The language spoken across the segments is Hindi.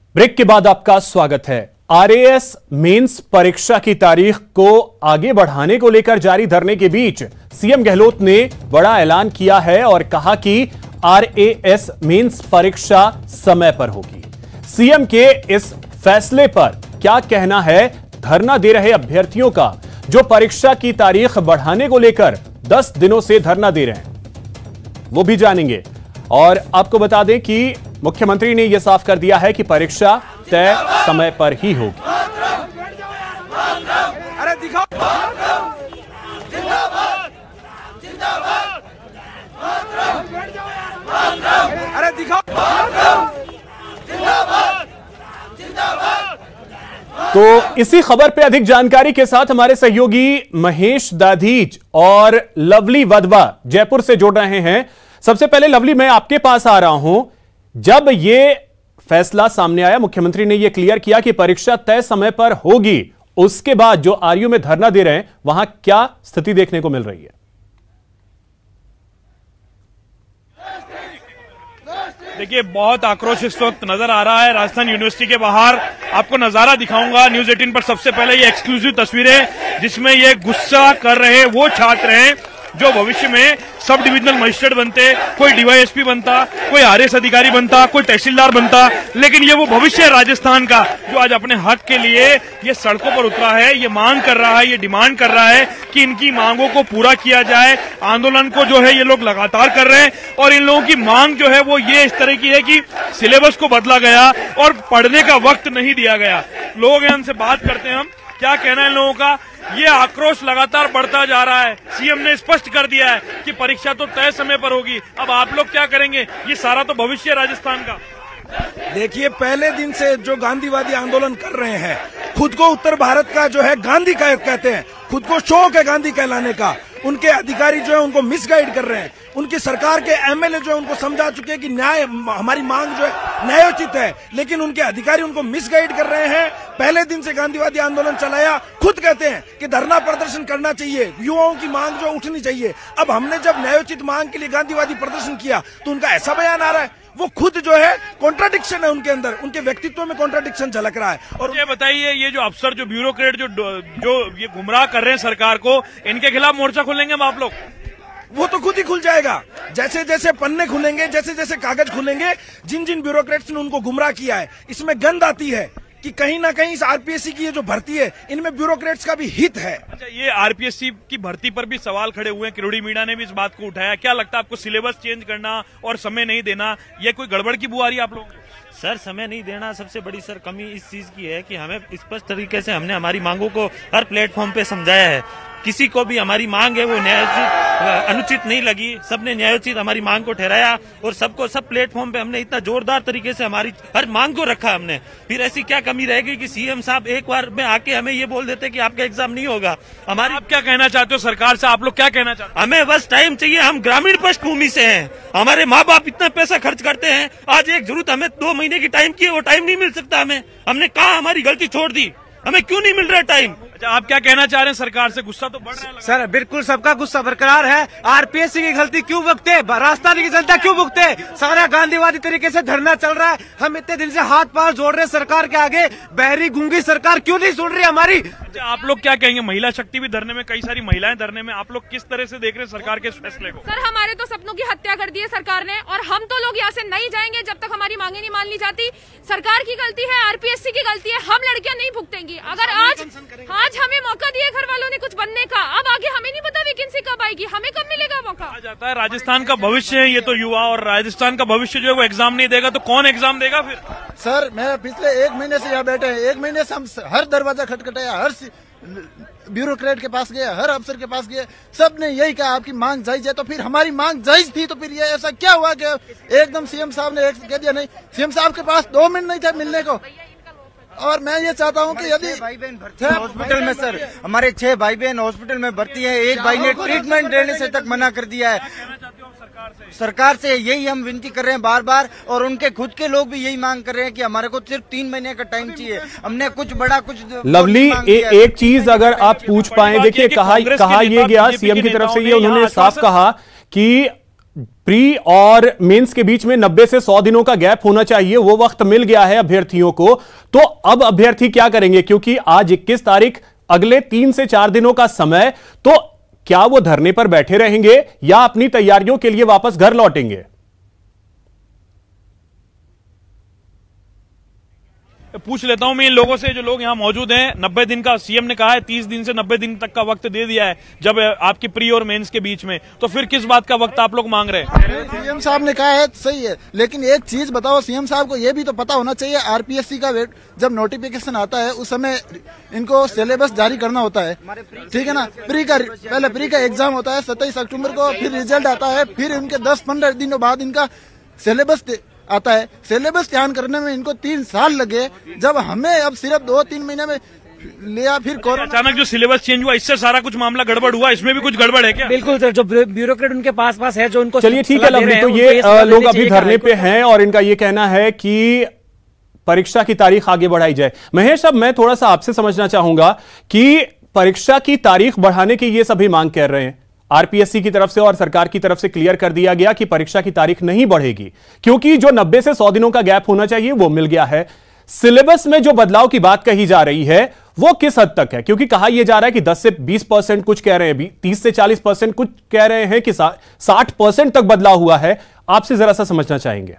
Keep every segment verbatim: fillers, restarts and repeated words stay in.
ब्रेक के बाद आपका स्वागत है। आरएएस मेंस परीक्षा की तारीख को आगे बढ़ाने को लेकर जारी धरने के बीच सीएम गहलोत ने बड़ा ऐलान किया है और कहा कि आरएएस मेंस परीक्षा समय पर होगी। सीएम के इस फैसले पर क्या कहना है धरना दे रहे अभ्यर्थियों का, जो परीक्षा की तारीख बढ़ाने को लेकर दस दिनों से धरना दे रहे हैं, वो भी जानेंगे। और आपको बता दें कि मुख्यमंत्री ने यह साफ कर दिया है कि परीक्षा तय समय पर ही होगी। अरे दिखाओ, अरे दिखाओ। तो इसी खबर पे अधिक जानकारी के साथ हमारे सहयोगी महेश दाधीच और लवली वधवा जयपुर से जुड़ रहे हैं। सबसे पहले लवली, मैं आपके पास आ रहा हूं। जब यह फैसला सामने आया, मुख्यमंत्री ने यह क्लियर किया कि परीक्षा तय समय पर होगी, उसके बाद जो आरयू में धरना दे रहे हैं वहां क्या स्थिति देखने को मिल रही है? देखिए, बहुत आक्रोश इस वक्त नजर आ रहा है राजस्थान यूनिवर्सिटी के बाहर। आपको नजारा दिखाऊंगा न्यूज अठारह पर। सबसे पहले ये एक्सक्लूसिव तस्वीरें जिसमें ये गुस्सा कर रहे वो छात्र हैं जो भविष्य में सब डिविजनल मजिस्ट्रेट बनते, कोई डीवाईएसपी बनता, कोई आरएएस अधिकारी बनता, कोई तहसीलदार बनता। लेकिन ये वो भविष्य है राजस्थान का जो आज अपने हक के लिए ये सड़कों पर उतरा है, ये मांग कर रहा है, ये डिमांड कर रहा है कि इनकी मांगों को पूरा किया जाए। आंदोलन को जो है ये लोग लगातार कर रहे हैं और इन लोगों की मांग जो है वो ये इस तरह की है कि सिलेबस को बदला गया और पढ़ने का वक्त नहीं दिया गया। लोग हैं, उनसे बात करते हैं हम, क्या कहना है इन लोगों का। ये आक्रोश लगातार बढ़ता जा रहा है। सीएम ने स्पष्ट कर दिया है कि परीक्षा तो तय समय पर होगी। अब आप लोग क्या करेंगे? ये सारा तो भविष्य है राजस्थान का। देखिए, पहले दिन से जो गांधीवादी आंदोलन कर रहे हैं, खुद को उत्तर भारत का जो है गांधी का कहते हैं, खुद को शौक है गांधी कहलाने का। उनके अधिकारी जो है उनको मिसगाइड कर रहे हैं। उनकी सरकार के एमएलए जो है उनको समझा चुके हैं कि न्याय, हमारी मांग जो है न्यायोचित है, लेकिन उनके अधिकारी उनको मिसगाइड कर रहे हैं। पहले दिन से गांधीवादी आंदोलन चलाया, खुद कहते हैं कि धरना प्रदर्शन करना चाहिए, युवाओं की मांग जो उठनी चाहिए। अब हमने जब न्यायोचित मांग के लिए गांधीवादी प्रदर्शन किया तो उनका ऐसा बयान आ रहा है। वो खुद जो है कॉन्ट्राडिक्शन है उनके अंदर, उनके व्यक्तित्व में कॉन्ट्राडिक्शन झलक रहा है। और ये बताइए, ये जो अफसर, जो ब्यूरोक्रेट जो जो ये गुमराह कर रहे हैं सरकार को, इनके खिलाफ मोर्चा खोलेंगे अब आप लोग? वो तो खुद ही खुल जाएगा। जैसे जैसे पन्ने खुलेंगे, जैसे जैसे कागज खुलेंगे, जिन जिन ब्यूरोक्रेट्स ने उनको गुमराह किया है, इसमें गंध आती है कि कहीं ना कहीं इस आरपीएससी की ये जो भर्ती है, इनमें ब्यूरोक्रेट्स का भी हित है। अच्छा, ये आरपीएससी की भर्ती पर भी सवाल खड़े हुए हैं। किरोड़ी मीणा ने भी इस बात को उठाया। क्या लगता है आपको, सिलेबस चेंज करना और समय नहीं देना, ये कोई गड़बड़ की बुआ आ रही है आप लोगों को? सर, समय नहीं देना सबसे बड़ी सर कमी इस चीज की है कि हमें स्पष्ट तरीके से हमने हमारी मांगों को हर प्लेटफॉर्म पे समझाया है। किसी को भी हमारी मांग है वो न्यायोचित अनुचित नहीं लगी, सबने न्यायोचित हमारी मांग को ठहराया और सबको सब प्लेटफॉर्म पे हमने इतना जोरदार तरीके से हमारी हर मांग को रखा हमने। फिर ऐसी क्या कमी रहेगी कि सीएम साहब एक बार में आके हमें ये बोल देते कि आपका एग्जाम नहीं होगा। हमारी आप क्या कहना चाहते हो सरकार से? आप लोग क्या कहना चाहते हो? हमें बस टाइम चाहिए। हम ग्रामीण पृष्ठभूमि से हैं, हमारे माँ बाप इतना पैसा खर्च करते हैं। आज एक जरूरत हमें दो महीने की टाइम की, वो टाइम नहीं मिल सकता हमें। हमने कहा हमारी गलती छोड़ दी, हमें क्यों नहीं मिल रहा टाइम? अच्छा, आप क्या कहना चाह रहे हैं सरकार से? गुस्सा तो बढ़ रहा है सर। बिल्कुल सबका गुस्सा बरकरार है। आरपीएससी की गलती क्यों भुगते, राजस्थान की जनता क्यों भुगते? सारा गांधीवादी तरीके से धरना चल रहा है। हम इतने दिन से हाथ पांव जोड़ रहे हैं सरकार के आगे, बहरी गूंगी सरकार क्यों नहीं सुन रही हमारी? अच्छा, आप लोग क्या कहेंगे? महिला शक्ति भी धरने में, कई सारी महिलाएं धरने में, आप लोग किस तरह से देख रहे हैं सरकार के इस फैसले को? सर, हमारे तो सपनों की हत्या कर दी है सरकार ने, और हम तो लोग यहाँ से नहीं जाएंगे जब तक हमारी मांगे नहीं मान ली जाती। सरकार की गलती है, आरपीएससी की गलती है, हम लड़कियां नहीं भुगतेंगी। अगर आज आज हमें मौका दिया घर वालों ने कुछ बनने का, अब आगे हमें नहीं पता वैकेंसी कब आएगी, हमें कब मिलेगा मौका। आ जाता है राजस्थान का भविष्य है ये तो युवा, और राजस्थान का भविष्य जो है वो एग्जाम नहीं देगा तो कौन एग्जाम देगा फिर? सर, मैं पिछले एक महीने से यहाँ बैठे हैं, एक महीने से हम हर दरवाजा खटखटाया, हर ब्यूरोक्रेट के पास गए, हर अफसर के पास गए, सब ने यही कहा आपकी मांग जायज है। तो फिर हमारी मांग जायज थी तो फिर ये ऐसा क्या हुआ कि एकदम सीएम साहब ने कह दिया? नहीं, सीएम साहब के पास दो मिनट नहीं थे मिलने को। और मैं ये चाहता हूँ कि यदि भाई बहन भर्ती हॉस्पिटल में, सर हमारे छह भाई बहन हॉस्पिटल में भर्ती है, एक भाई ने ट्रीटमेंट देने से तक मना कर दिया है। सरकार से यही हम विनती कर रहे हैं बार बार, और उनके खुद के लोग भी यही मांग कर रहे हैं कि हमारे को सिर्फ तीन महीने का टाइम चाहिए। हमने कुछ बड़ा कुछ लवली ए, एक चीज अगर आप पूछ पाए, देखिए कहा कहा ये गया सीएम की तरफ से, ये उन्होंने साफ कहा कि प्री और मेंस के बीच में नब्बे से सौ दिनों का गैप होना चाहिए, वो वक्त मिल गया है अभ्यर्थियों को। तो अब अभ्यर्थी क्या करेंगे, क्योंकि आज इक्कीस तारीख, अगले तीन से चार दिनों का समय, तो क्या वो धरने पर बैठे रहेंगे या अपनी तैयारियों के लिए वापस घर लौटेंगे? पूछ लेता हूं मैं इन लोगों से जो लोग यहाँ मौजूद हैं। नब्बे दिन का सीएम ने कहा है, तीस दिन से नब्बे दिन तक का वक्त दे दिया है जब आपकी प्री और मेंस के बीच में, तो फिर किस बात का वक्त आप लोग मांग रहे हैं? सीएम साहब ने कहा है सही है, लेकिन एक चीज बताओ, सीएम साहब को यह भी तो पता होना चाहिए, आरपीएससी का जब नोटिफिकेशन आता है उस समय इनको सिलेबस जारी करना होता है, ठीक है ना। प्री का पहले प्री का एग्जाम होता है सत्ताईस अक्टूबर को, फिर रिजल्ट आता है, फिर इनके दस पंद्रह दिनों बाद इनका सिलेबस आता है। सिलेबस तैयार करने में इनको तीन साल लगे, जब हमें अब सिर्फ दो तीन महीने में लिया। फिर अचानक जो सिलेबस चेंज हुआ, इससे सारा कुछ मामला गड़बड़ हुआ, इसमें भी कुछ गड़बड़ है क्या? बिल्कुल सर, जो ब्यूरोक्रेट उनके पास पास है, जो उनको चलिए ठीक है लवली, तो ये लोग अभी धरने पे हैं और इनका ये कहना है कि परीक्षा की तारीख आगे बढ़ाई जाए। महेश, अब मैं थोड़ा सा आपसे समझना चाहूंगा कि परीक्षा की तारीख बढ़ाने की ये सभी मांग कर रहे हैं, आरपीएससी की तरफ से और सरकार की तरफ से क्लियर कर दिया गया कि परीक्षा की तारीख नहीं बढ़ेगी, क्योंकि जो नब्बे से सौ दिनों का गैप होना चाहिए वो मिल गया है। सिलेबस में जो बदलाव की बात कही जा रही है वो किस हद तक है, क्योंकि कहा यह जा रहा है कि दस से बीस परसेंट कुछ कह रहे हैं, तीस से चालीस परसेंट कुछ कह रहे हैं कि साठ परसेंट तक बदलाव हुआ है। आपसे जरा सा समझना चाहेंगे।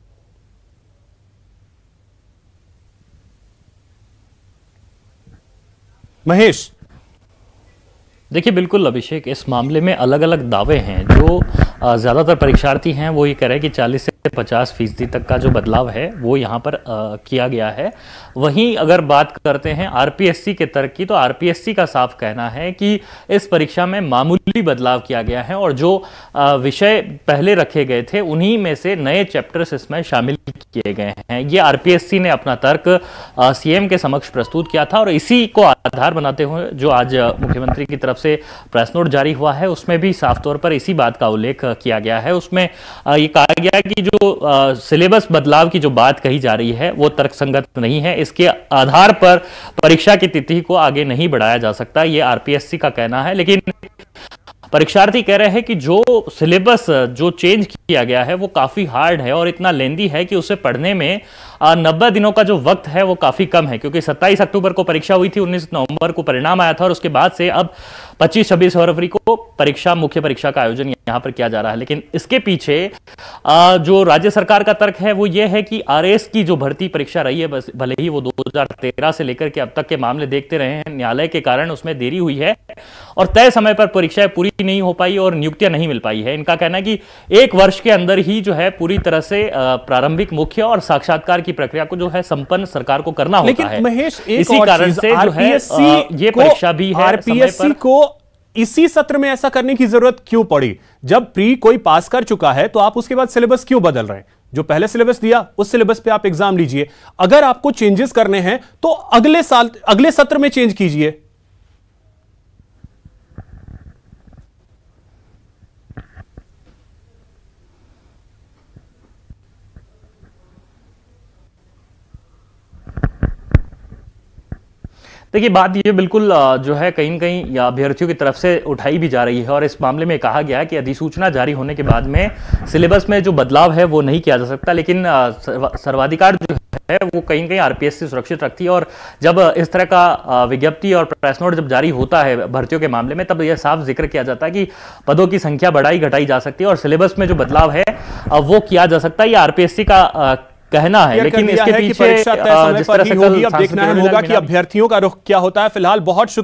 महेश, देखिए बिल्कुल अभिषेक, इस मामले में अलग अलग दावे हैं। जो ज़्यादातर परीक्षार्थी हैं वो ये कह रहे हैं कि चालीस से पचास फीसदी तक का जो बदलाव है वो यहाँ पर आ, किया गया है। वहीं अगर बात करते हैं आरपीएससी के तर्क की, तो आरपीएससी का साफ कहना है कि इस परीक्षा में मामूली बदलाव किया गया है और जो आ, विषय पहले रखे गए थे उन्हीं में से नए चैप्टर्स इसमें शामिल किए गए हैं। ये आरपीएससी ने अपना तर्क सीएम के समक्ष प्रस्तुत किया था और इसी को आधार बनाते हुए जो आज मुख्यमंत्री की तरफ से प्रेस नोट जारी हुआ है उसमें भी साफ तौर पर इसी बात का उल्लेख किया गया है। उसमें ये कहा गया है कि जो सिलेबस बदलाव की जो बात कही जा रही है वो तर्कसंगत नहीं है, इसके आधार पर परीक्षा की तिथि को आगे नहीं बढ़ाया जा सकता, ये आरपीएससी का कहना है। लेकिन परीक्षार्थी कह रहे हैं कि जो सिलेबस जो चेंज किया गया है वो काफी हार्ड है और इतना लेंदी है कि उसे पढ़ने में नब्बे दिनों का जो वक्त है वो काफी कम है, क्योंकि सत्ताईस अक्टूबर को परीक्षा हुई थी, उन्नीस नवंबर को परिणाम आया था और उसके बाद से अब पच्चीस छब्बीस फरवरी को परीक्षा मुख्य परीक्षा का आयोजन यहां पर किया जा रहा है। लेकिन इसके पीछे जो राज्य सरकार का तर्क है वो ये है कि आरएएस की जो भर्ती परीक्षा रही है, बस भले ही वो दो हजार तेरह से लेकर के अब तक के मामले देखते रहे हैं, न्यायालय के कारण उसमें देरी हुई है और तय समय पर परीक्षाएं पूरी नहीं हो पाई और नियुक्तियां नहीं मिल पाई है। इनका कहना है कि एक वर्ष के अंदर ही जो है पूरी तरह से प्रारंभिक, मुख्य और साक्षात्कार की प्रक्रिया को जो है संपन्न सरकार को करना होता है। महेश, एक इसी कारण से जो है ये परीक्षा भी है आरपीएससी को इसी सत्र में ऐसा करने की जरूरत क्यों पड़ी? जब प्री कोई पास कर चुका है तो आप उसके बाद सिलेबस क्यों बदल रहे हैं? जो पहले सिलेबस दिया उस सिलेबस पे आप एग्जाम लीजिए। अगर आपको चेंजेस करने हैं तो अगले साल, अगले सत्र में चेंज कीजिए। देखिए बात ये बिल्कुल जो है कहीं न कहीं अभ्यर्थियों की तरफ से उठाई भी जा रही है और इस मामले में कहा गया है कि अधिसूचना जारी होने के बाद में सिलेबस में जो बदलाव है वो नहीं किया जा सकता, लेकिन सर्वाधिकार जो है वो कहीं कहीं आरपीएससी सुरक्षित रखती है। और जब इस तरह का विज्ञप्ति और प्रेस नोट जब जारी होता है भर्तियों के मामले में, तब यह साफ जिक्र किया जाता है कि पदों की संख्या बढ़ाई घटाई जा सकती है और सिलेबस में जो बदलाव है वो किया जा सकता है। ये आरपीएससी का कहना है, लेकिन इसके पीछे परीक्षा तय समय पर ही होगी। अब देखना है होगा कि अभ्यर्थियों का रुख क्या होता है। फिलहाल बहुत